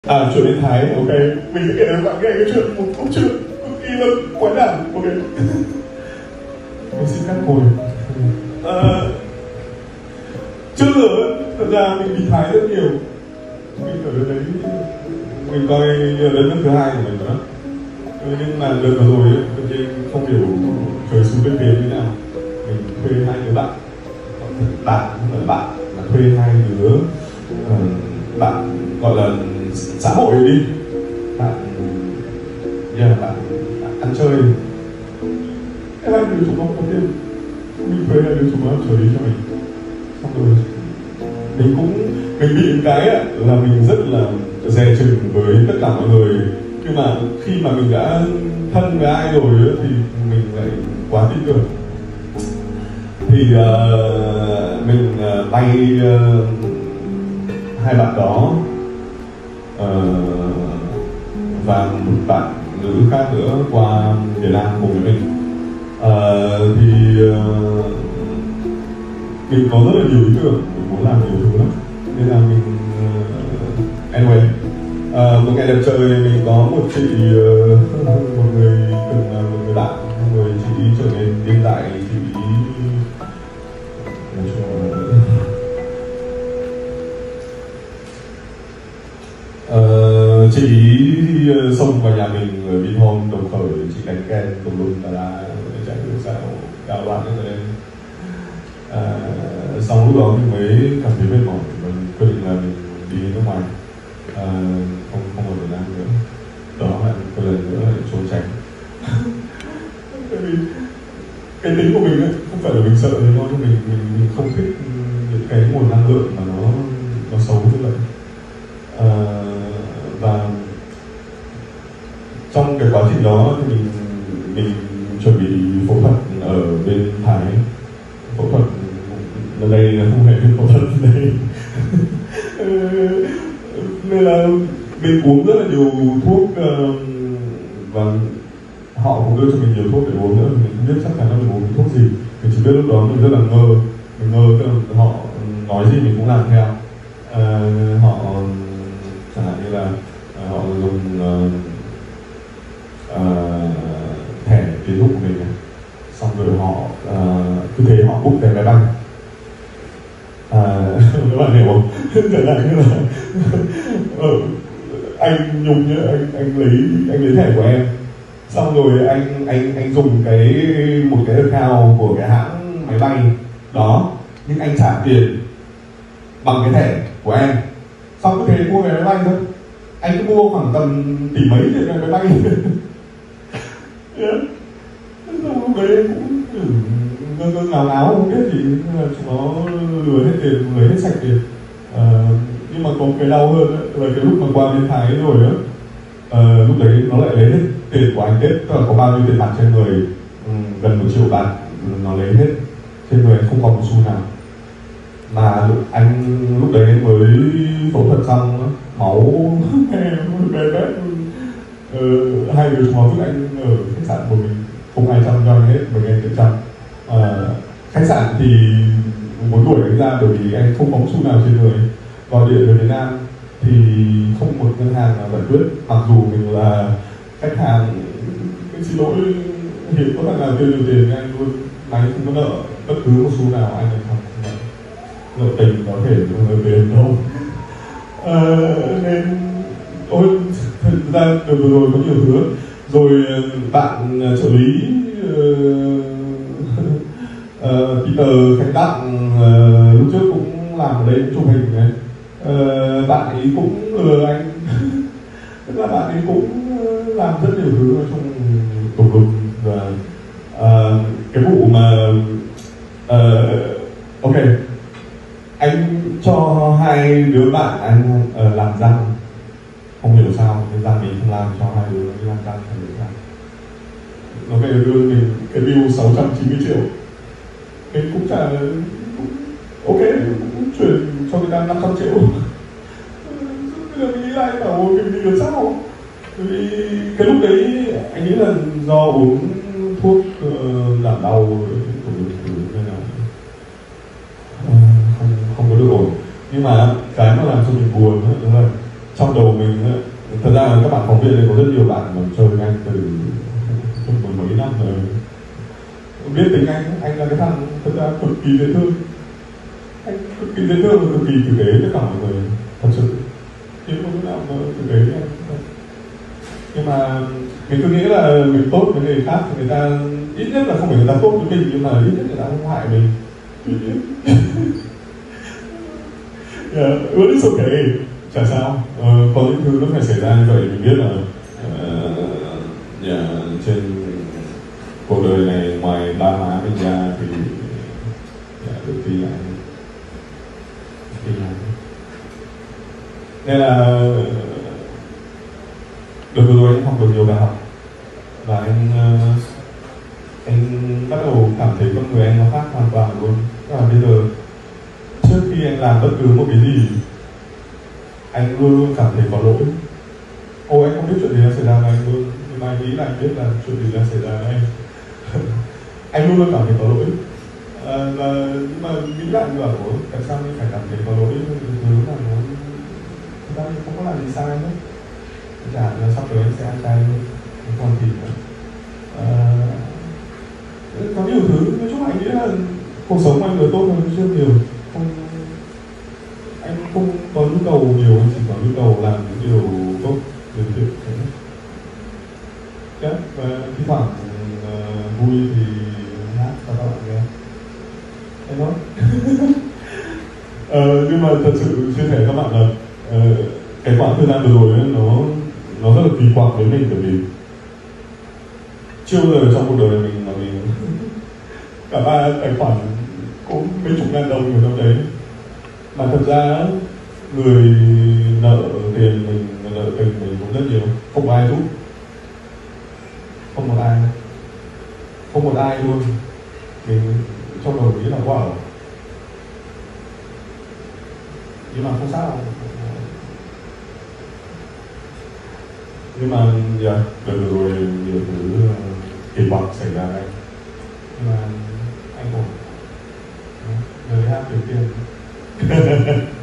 Chuyện bên Thái, ok. Mình sẽ kể cho các bạn nghe cái chuyện một câu chuyện cực kỳ là quái đản, ok. Mình xin cắt hồi. Trước giờ thật ra mình đi Thái rất nhiều. Mình ở đấy, mình coi như là đất nước thứ hai của mình đó. Nhưng mà đợt vừa rồi ấy, mình không hiểu trời xuống bên phía như thế nào. Mình thuê hai đứa bạn, không phải bạn, là thuê hai đứa bạn gọi là xã hội đi, bạn bạn ăn chơi. Cái hai đứa chúng nó có tiền, mình thuê hai đứa chúng nó chơi cho mình. Xong rồi mình bị một cái là mình rất là dè chừng với tất cả mọi người, nhưng mà khi mà mình đã thân với ai rồi thì mình lại quá tin tưởng. Thì mình vay hai bạn đó và một bạn nữ khác nữa qua Việt Nam cùng với mình. Mình có rất là nhiều ý tưởng, mình muốn làm nhiều thứ lắm, nên là mình anyway, một ngày đẹp trời mình có một chị một người bạn, người chị trở nên hiện tại chị chị xông vào nhà mình ở Vinhome Đồng Khởi, chị đánh ken tùm lum là chạy được sao cao loạn lên lên. Sau lúc đó mình mới cảm thấy mệt mỏi và quyết định là mình đi nước ngoài, không ở Việt Nam nữa. Đó là một lần nữa là trốn tránh. Tại vì cái tính của mình ấy, không phải là mình sợ thế thôi, nhưng mình không thích những cái nguồn năng lượng mà nó xấu như vậy. Và trong cái quá trình đó thì mình chuẩn bị phẫu thuật ở bên Thái. Phẫu thuật ở đây là không phải phẫu thuật ở đây. Nên là mình uống rất là nhiều thuốc và họ cũng đưa cho mình nhiều thuốc để uống nữa. Mình không biết chắc chắn là mình uống thuốc gì, mình chỉ biết lúc đó mình rất là ngơ. Mình ngơ, họ nói gì mình cũng làm theo. Họ chẳng hạn như là họ dùng thẻ tín dụng của mình này, xong rồi họ cứ thế họ book vé máy bay. Các bạn hiểu không? Chẳng hạn như là anh Nhung nhá, anh lấy thẻ của em, xong rồi anh dùng một cái account của cái hãng máy bay đó, nhưng anh trả tiền bằng cái thẻ của em, xong cứ thế mua vé máy bay thôi. Anh cứ mua khoảng tầm tỷ mấy tiền vé máy bay. Xong lúc đấy cũng ngơ ngáo không biết gì, nhưng mà chúng nó lừa hết tiền, lấy hết sạch tiền. Nhưng mà có cái đau hơn ấy, là cái lúc mà qua bên Thái rồi á, lúc đấy nó lại lấy hết tiền của anh Tết, tức là có bao nhiêu tiền mặt trên người, gần 1 triệu bạc, nó lấy hết trên người, không còn một xu nào. Mà anh lúc đấy mới phẫu thuật xong, máu bé bé. Hai đứa chúng nó vứt anh ở khách sạn của mình, không ai chăm cho anh hết, mình anh tự chăm. Khách sạn thì muốn đuổi anh ra bởi vì anh không có một xu nào trên người. Gọi điện về Việt Nam thì không một ngân hàng nào giải quyết, mặc dù mình là khách hàng. Anh xin lỗi, hiện có thằng nào tiêu nhiều tiền anh luôn, máy không có nợ bất cứ một xu nào, anh không nợ tình có thể nợ tiền đâu. Nên thật ra vừa rồi có nhiều thứ. Rồi bạn trợ lý Peter Khánh Đắc lúc trước cũng làm ở đây chụp hình này, bạn ấy cũng lừa anh. Tức là bạn ấy cũng làm rất nhiều thứ trong tùm lum. Và cái vụ mà ok, anh cho hai đứa bạn anh làm răng, không hiểu sao cái răng mình không làm, cho hai đứa làm răng thành đứa răng. Nó về đưa mình cái bill 690 triệu. Mình cũng trả ok, cũng chuyển cho người ta 500 triệu. Bây giờ mình nghĩ lại bảo mình đi được sao? Bởi vì cái lúc đấy anh nghĩ là do uống thuốc giảm đau nên là không có được ổn. Nhưng mà cái mà làm cho mình buồn là trong đầu mình á, thật ra là các bạn phóng viên này có rất nhiều bạn mà chơi với anh từ mười mấy năm rồi, biết tính anh là cái thằng thật ra cực kỳ dễ thương, anh cực kỳ dễ thương và cực kỳ tử tế tất cả mọi người, thật sự hiếm có lúc nào mà tử tế với anh. Nhưng mà mình cứ nghĩ là mình tốt với người khác thì người ta ít nhất là không phải người ta tốt với mình, nhưng mà ít nhất người ta không hại mình. Well, it's okay, chả sao. Có những thứ nó phải xảy ra như vậy, mình biết là trên cuộc đời này ngoài ba má mình ra thì được tí anh. Nên là được rồi, anh học được nhiều bài học và anh bắt đầu cảm thấy con người anh nó khác hoàn toàn luôn. Và bây giờ trước khi anh làm bất cứ một cái gì, anh luôn luôn cảm thấy có lỗi. Anh không biết chuyện gì đã xảy ra với anh luôn, nhưng mà anh nghĩ là anh biết là chuyện gì đã xảy ra với anh. Anh luôn luôn cảm thấy có lỗi. Nhưng mà nghĩ lại như bảo tại sao mình phải cảm thấy có lỗi với những thứ mà nó thực ra mình không có làm gì sai hết. Chả là sắp tới anh sẽ ăn chay thôi, không còn thịt nữa. Có nhiều thứ, nói chung anh nghĩ là cuộc sống anh người tốt hơn rất nhiều. Anh không có nhu cầu nhiều, anh chỉ có nhu cầu làm những điều tốt, điều thiện. Và thi thoảng vui thì hát cho các bạn nghe. Thế thôi. Nhưng mà thật sự chia sẻ các bạn là cái khoảng thời gian vừa rồi ấy, nó rất là kỳ quặc với mình, bởi vì chưa bao giờ trong cuộc đời mình mà mình cả ba tài khoản cũng mấy chục ngàn đồng ở trong đấy, mà thật ra người nợ tiền mình, nợ tình mình cũng rất nhiều, không ai giúp, không một ai luôn. Mình trong đầu nghĩ là wow, nhưng mà không sao. Nhưng mà đợt rồi nhiều thứ kỳ quặc xảy ra đấy, nhưng mà anh ổn, lời hát tiểu tiên.